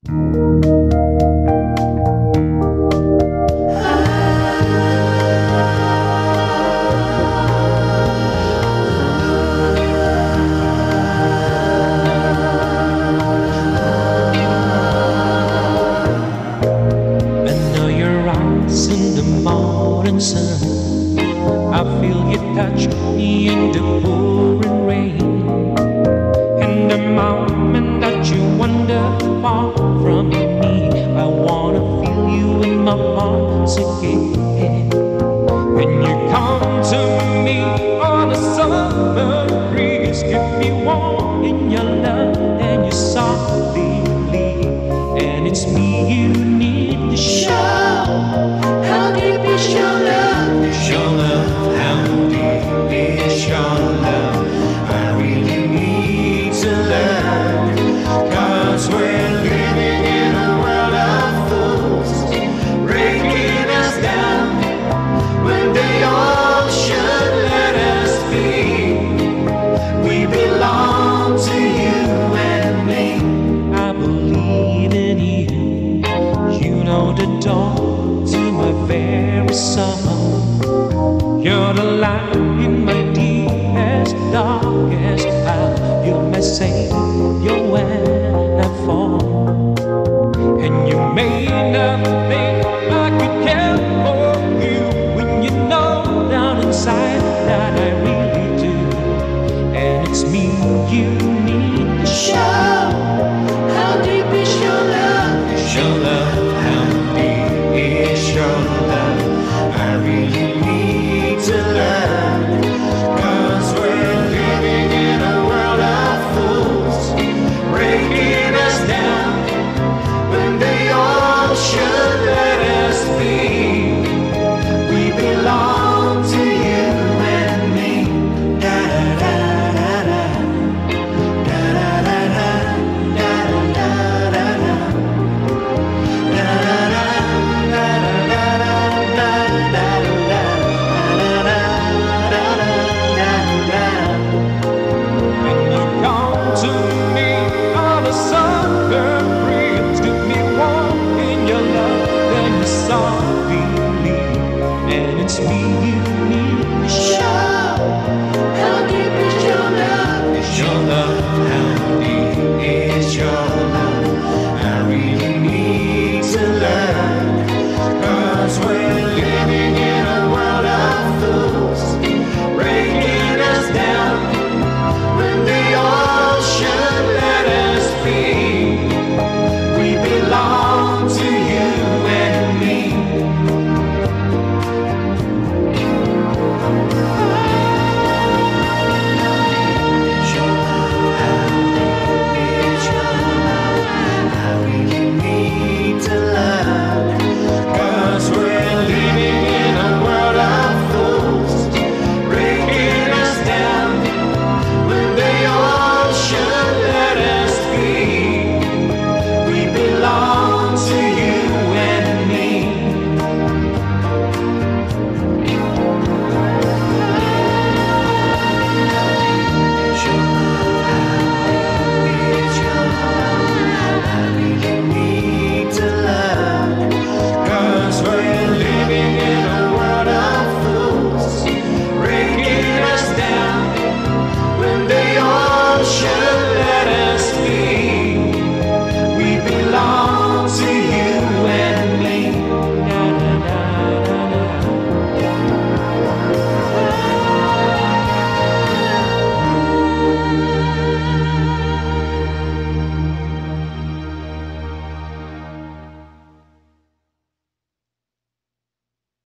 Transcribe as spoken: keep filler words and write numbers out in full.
Sun. I feel you touch me in the pouring rain. And the moment that you wander far from me, I wanna feel you in my arms again. When you come to me on a summer breeze, keep me warm in your love and you softly leave. And it's me you need to show. How deep is your love? Is your love? How deep is your love? I really need to learn. Cause we're living in a world of fools, breaking us down when they all should let us be. We belong to you and me. I believe in you. You know the door to my very soul.